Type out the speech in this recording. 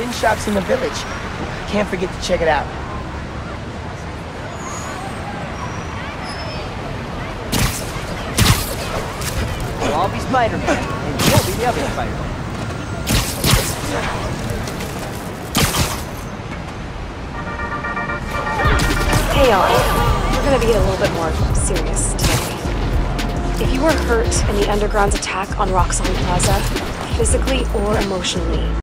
shops in the village. Can't forget to check it out. I'll be Spider-Man, and you'll be the other Spider-Man. Hey y'all, we're gonna be a little bit more serious today. If you were hurt in the Underground's attack on Roxxon Plaza, physically or emotionally,